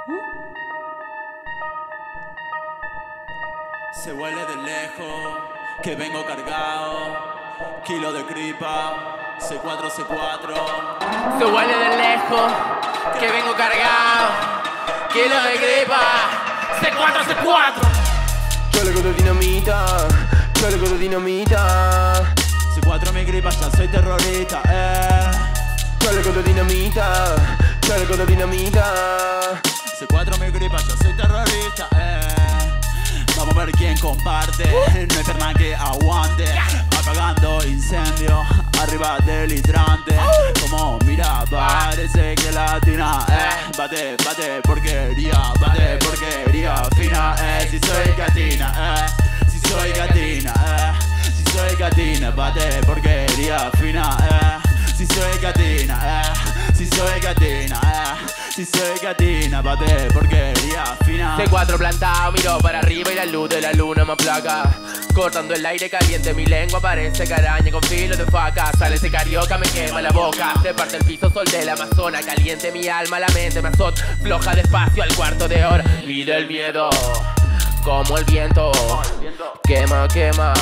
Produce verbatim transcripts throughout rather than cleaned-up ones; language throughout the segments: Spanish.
Se huele de lejos, que vengo cargado. Kilo de gripa, C cuatro C cuatro. Se huele de lejos, que vengo cargado. Kilo de gripa, C cuatro C cuatro. Chaleco de dinamita, chaleco de dinamita. C cuatro mi gripa, ya soy terrorista, eh. Chaleco de dinamita, chaleco de dinamita. C cuatro mi gripa, ya soy terrorista, eh. Vamos a ver quién comparte, no hay perna que aguante. Apagando incendio, arriba del hidrante. Como mira, parece que latina, eh. Bate, bate, porquería, bate, porquería fina, eh. Si soy gatina, eh. Si soy gatina, eh. Si soy gatina, bate, porquería fina, eh. Si soy gatina, eh. Si soy gatina, eh. Si soy gatina, bate, porquería fina. C cuatro plantado, miro para arriba y la luz de la luna me aplaca. Cortando el aire caliente, mi lengua parece caraña con filo de faca. Sale ese carioca, me quema la boca. Se parte el piso, sol de la Amazona. Caliente mi alma, la mente me azota. Floja despacio al cuarto de hora. Y del miedo, como el viento. Quema, quema,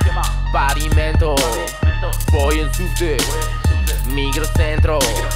pavimento. Voy en subte, microcentro.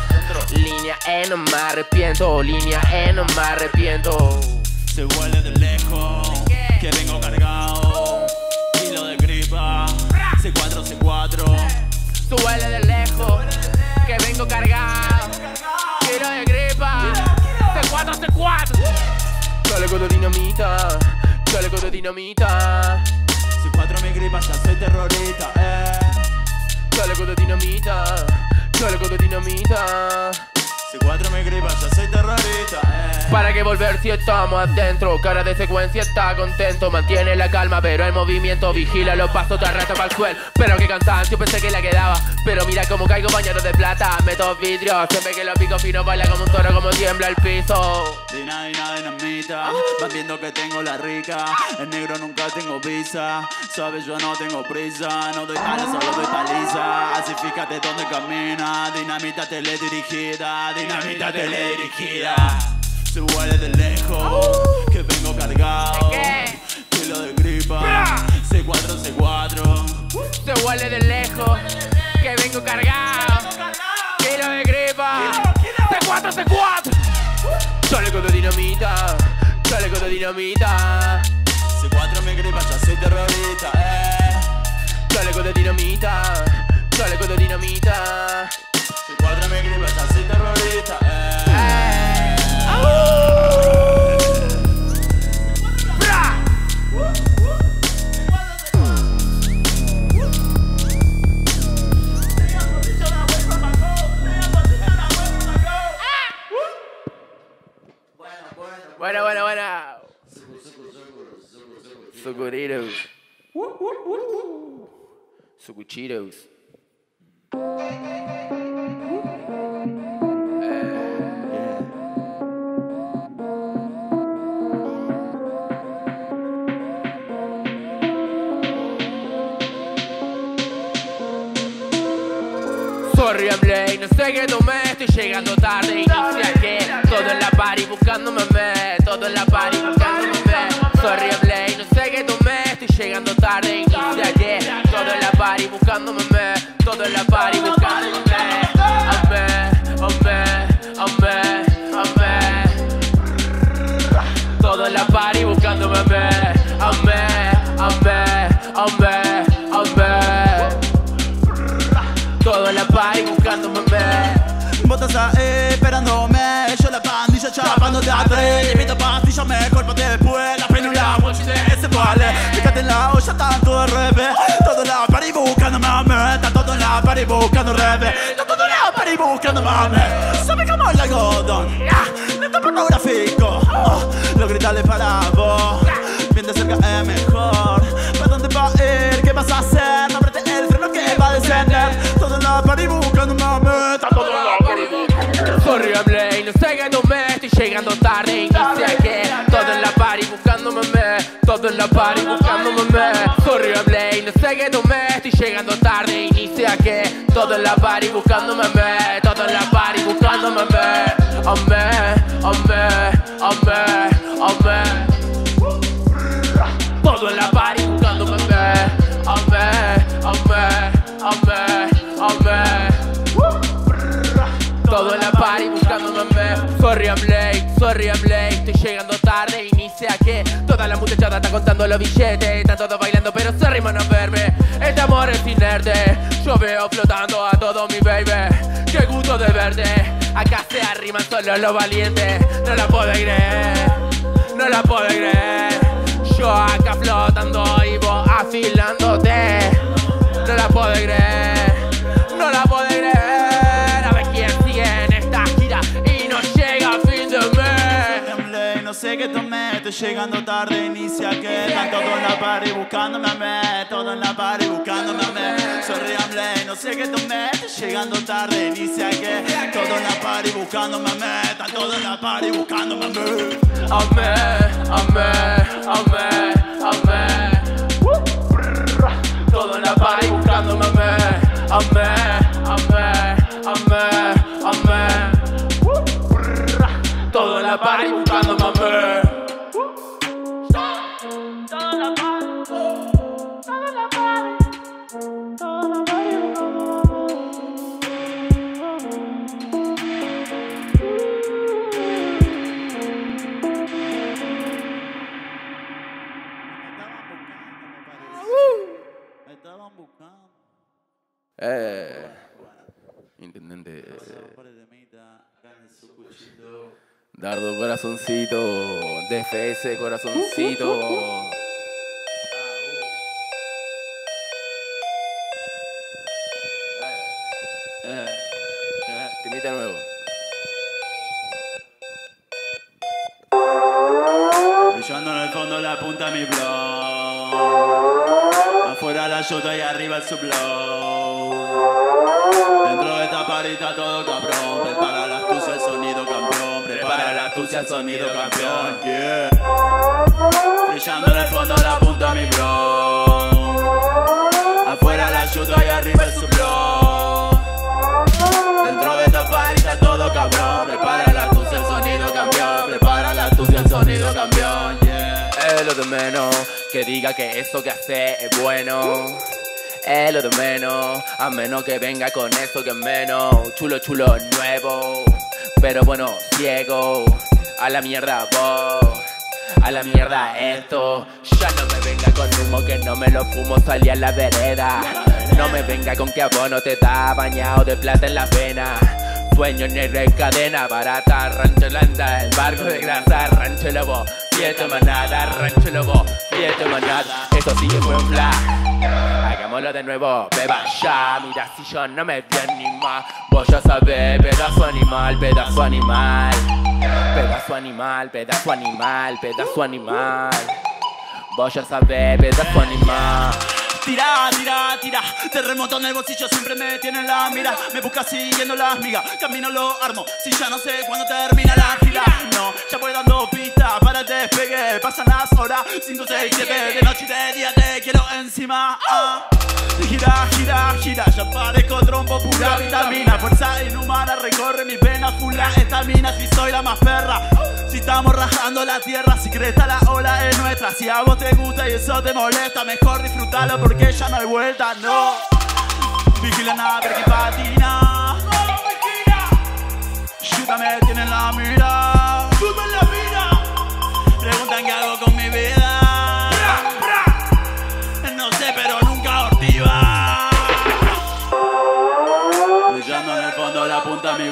Línea E, no me arrepiento. Línea E, no me arrepiento. Se huele de lejos, que vengo cargado. Kilo de gripa, C cuatro C cuatro. Se huele de lejos, que vengo cargado. Kilo de gripa, C cuatro C cuatro. Chaleco de dinamita, chaleco de dinamita. C cuatro mi gripa, ya soy terrorista, eh. Chaleco de dinamita, chaleco de dinamita. C cuatro mi gripa, ya soy terrorista, eh. ¿Para qué volver si estamos adentro? Cara de secuencia está contento. Mantiene la calma pero el movimiento vigila los pasos, te arrastra para el suelo. Pero qué cansancio, pensé que la quedaba. Pero mira cómo caigo bañado de plata. Meto vidrios, se ve que los picos finos baila como un toro, como tiembla el piso. Dina, dina, dinamita, van viendo que tengo la rica. En negro nunca tengo visa. Sabes, yo no tengo prisa. No doy pala, solo doy paliza. Así fíjate dónde camina. Dinamita teledirigida, dinamita teledirigida. Se huele de lejos, que vengo cargado. Kilo de gripa, C cuatro C cuatro. Se huele de lejos, que vengo cargado. Kilo de gripa, C cuatro C cuatro. Chaleco de dinamita, chaleco de dinamita. C cuatro mi gripa, ya soy terrorista, eh. Chaleco de dinamita, chaleco de dinamita. C cuatro mi gripa, ya soy terrorista, eh. Bueno, bueno, bueno. Sucuritos. Sucuchitos. Sorry, I'm late, no sé qué tomé, estoy llegando tarde, inicia que todo en la party buscándome, me, todo en la party buscándome, me. Sorry, I'm late, no sé qué tomé, estoy llegando tarde, inicia que todo en la party buscándome, me, todo en la party buscándome, me. Amé, amé, amé, amé. Todo en la party buscándome, me. Amé, amé, amé, amé. Todo en la party buscándome, vos estás ahí esperándome. Yo la pandilla chapando de atrás. Invito pastillas, mejor pa' después. La pena y la bolsita ese vale. Fíjate en la olla, tanto de revés. Todo en la party buscándome, está todo en la party buscando revés. Está todo en la party buscando mame. Sabe cómo el algodón, lento pornográfico. Oh, lo gritarle para vos. Bien de cerca es mejor. ¿Para dónde va a ir? ¿Qué vas a hacer? No apriete el freno que va a descender. Todo en la party buscando mame. Está todo en la party buscando. Sorry, I'm late, no sé qué tomé, estoy llegando tarde, inicia que todo en la party buscándome, todo en la party buscándome. Sorry, I'm late, no sé qué tomé, estoy llegando tarde, inicia que todo en la party buscándome, todo en la party buscándome. Amé, amé, amé. todas están contando los billetes. Están todos bailando pero se riman a verme. Este amor es inerte. Yo veo flotando a todo mi baby. Qué gusto de verte. Acá se arriman solo los valientes. No la puedo creer, no la puedo creer. Yo acá flotando y vos afilándote. No la puedo creer, no la puedo creer. A ver quién sigue en esta gira y no llega a fin de mes. No sé qué tomé, estoy llegando tarde, inicia que están todos en la party buscándome a mí, todos en la party buscándome a mí. Sorry, I'm late, no sé qué tomé, estoy llegando tarde, inicia que todos en la party buscándome a mí, están todos en la party buscándome a mí. Amé, amé, amé, amé. Todo en la party buscándome a mí. Amé, amé, amé, amé. Todo en la party buscándome a mí. Todo en la party, todo en la party, todo en la party. Me estaban buscando. Eh, intendente. Dardo corazoncito, D F S corazoncito. Eh, eh. Temita nuevo. Brillando en el fondo la punta de mi blog. Afuera la yota y arriba el sublow. Dentro de esta parita todo cabrón. Prepara la astucia, el sonido campeón. Prepara la astucia, el sonido campeón. Yeah. Brillando en el fondo la punta de mi blog. Afuera la yota y arriba el sublow. Dentro de esta parita todo cabrón. Prepara la astucia, el sonido campeón. Prepara la astucia, el sonido campeón. Yeah. Es lo de menos que diga que eso que hace es bueno. Es lo de menos, a menos que venga con eso que es menos. Chulo, chulo, nuevo, pero bueno, ciego. A la mierda vos, a la mierda esto. Ya no me venga con humo que no me lo fumo, salí a la vereda. No me venga con que a vos no te da bañado de plata en la pena. Sueño negro en cadena barata, rancho landa, el barco de grasa, rancho lobo, fiesta manada, rancho lobo, fiesta manada. Eso sí que fue un plan. Hagámoslo de nuevo, beba ya. Mira si yo no me vi ni más. Vos ya sabés, pedazo animal, pedazo animal. Pedazo animal, pedazo animal, pedazo animal. Vos ya sabés, pedazo animal. Tira, tira, tira, terremoto en el bolsillo siempre me tiene en la mira. Me busca siguiendo las migas, camino lo armo. Si ya no sé cuándo termina la fila. No, ya voy dando pistas para el despegue. Pasan las horas, cinco, seis, siete. De noche y de día te quiero encima. ah. Gira, gira, gira, ya parezco trompo, pura vitamina. Fuerza inhumana recorre mis venas, full la estamina. Si soy la más perra, si estamos rajando la tierra, si cresta la ola es nuestra. Si a vos te gusta y eso te molesta, mejor disfrutalo porque ya no hay vuelta, no. Vigila nada, pero que patina. Chuta me tiene en la mira. Chuta en la mira. Preguntan qué hago con mi vida. No sé, pero nunca ortiva. Brillando en el fondo la punta de mi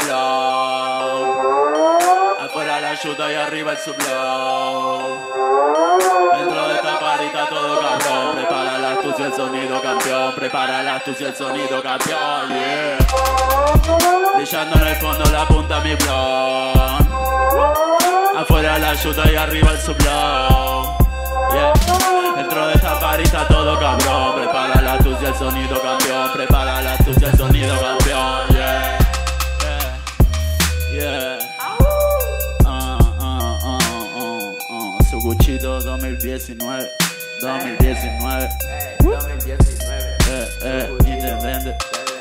blog. Afuera la yuta y arriba el sublow. Dentro de esta parita todo cabrón. Prepara la astucia, el sonido campeón. Prepara la astucia, el sonido campeón. Yeah. Brillando en el fondo la punta de mi blog. Afuera la yuta y arriba el sublow. Yeah. Dentro de esta parita todo cabrón. Prepara la astucia, el sonido campeón. Prepara la astucia, el sonido campeón. Yeah, yeah, yeah. Uh, uh, uh, uh, uh. Suguchito dos mil diecinueve. dos mil diecinueve. dos mil diecinueve. Eh, eh, intendente.